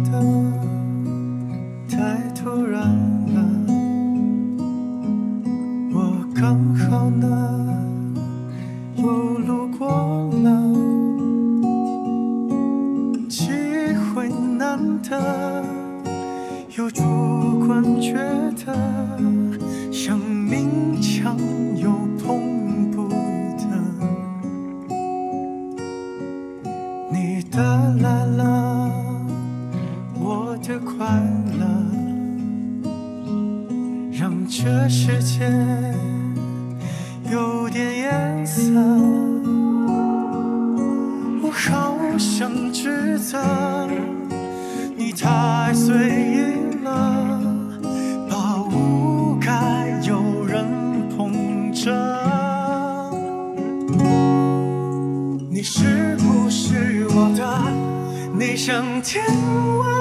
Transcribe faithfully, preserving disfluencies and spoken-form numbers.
的太突然了，我刚好呢又路过了，机会难得，又主观觉得像勉强又碰不得，你的来了，我的快乐，让这世界有点颜色。我好想指责你太随意了，把无该有人捧着。你是不是我的？你像天外